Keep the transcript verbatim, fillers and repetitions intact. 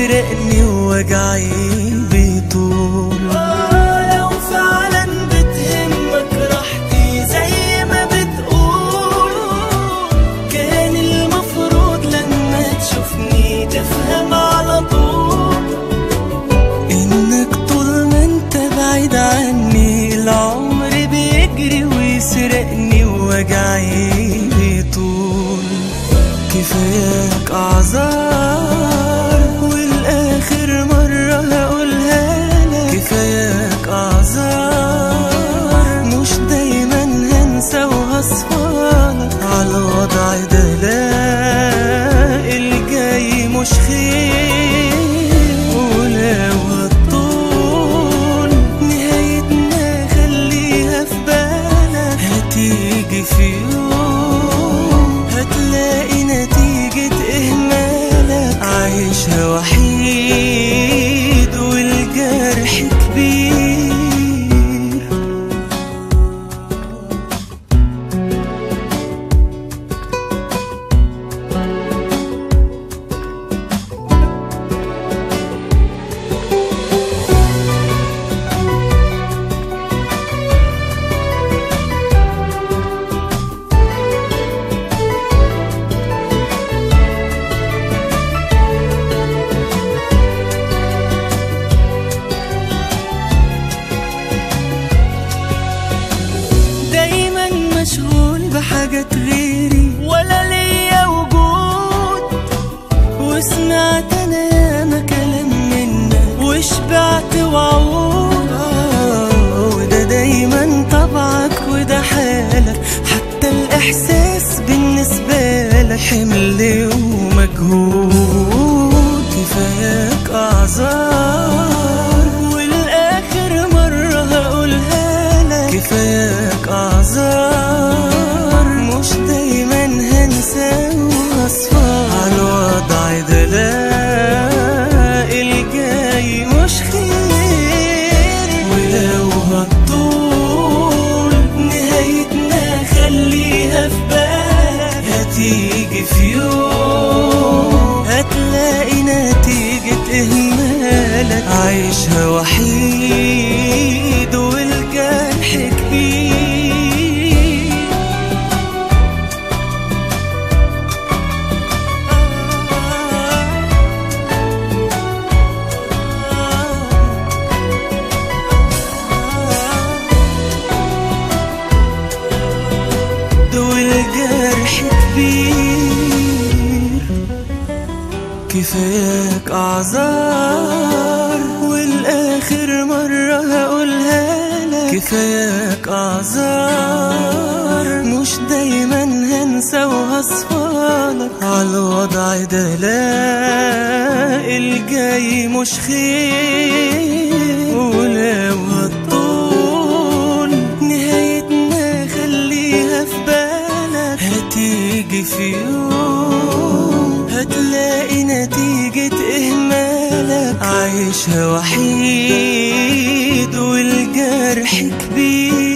ويسرقني ووجعي بيطول. آه لو فعلا بتهمك راحتي زي ما بتقول، كان المفروض لما تشوفني تفهم على طول إنك طول ما انت بعيد عني العمر بيجري ويسرقني ووجعي بيطول. كفاياك أعذار والآخر مرة هقولها لك، كفاياك أعذار مش دايما هنسى وهصفالك عالوضع ده. لا الجاي مش خير، ولو هتطول نهايتنا خليها في بالك، هتيجي في يوم هتلاقي نتيجة إهمالك. عايشها وحيد والجرح كبير. مشغول بحاجات غيري ولا ليا وجود، وسمعت انا ياما كلام منك وشبعت وعود. وده دايما طبعك وده حالك، حتى الاحساس بالنسبة لك حمل ومجهود. كفاياك اعذار والاخر مرة هقولها لك، كفاياك اعذار عالوضع ده. لا الجاي مش خير، ولو هتطول نهايتنا خليها في بالك، هتيجي في يوم هتلاقي نتيجة إهمالك. عايشها وحيد والجرح كبير. والجرح كبير. كفاياك أعذار والآخر مرة هقولها لك، كفاياك أعذار مش دايما هنسى وهصفالك عالوضع ده. لا الجاي مش خير، ولو هتطول نهايتنا خليها في بالك، هتيجي في يوم هتلاقي نتيجة إهمالك. عايشها وحيد والجرح كبير.